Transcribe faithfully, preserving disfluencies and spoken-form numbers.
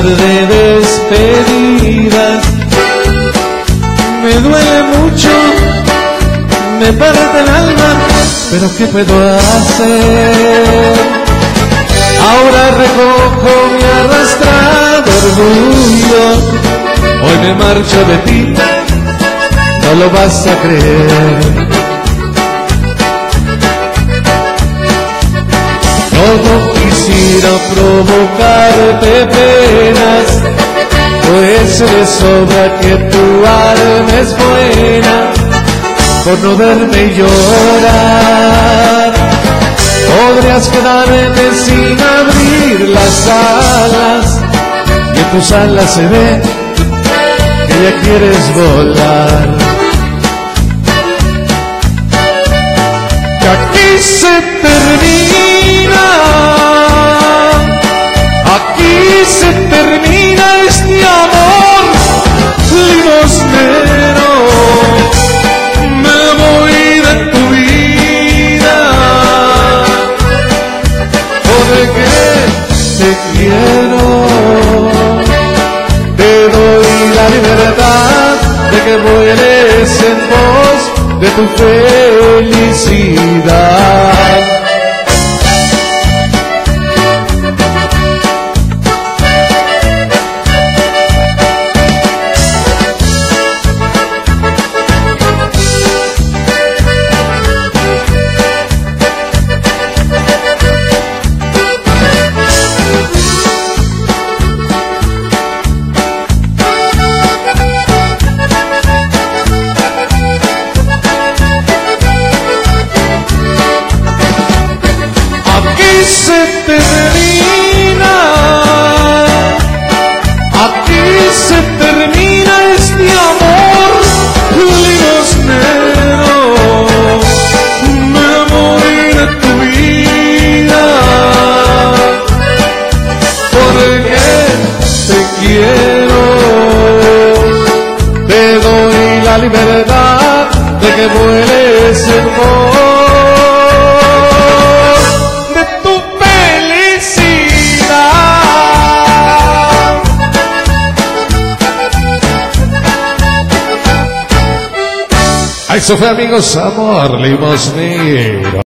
de despedidas. Me duele mucho, me parte el alma, pero ¿qué puedo hacer? Ahora recojo mi arrastrado orgullo. Hoy me marcho de ti, no lo vas a creer. No quisiera provocarte penas, pues de sobra que tu alma es buena. Por no verme llorar, podrías quedarte sin abrir las alas, y en tus alas se ve que ya quieres volar. Que aquí se termina, aquí se termina este amor limosnero. Me voy de tu vida porque te quiero. Te doy la libertad de que vueles en pos de tu felicidad. Se termina, aquí se termina este amor limosnero. Me voy de tu vida porque te quiero. Te doy la libertad de que vueles en pos Eso fue, amigos, amor limosnero.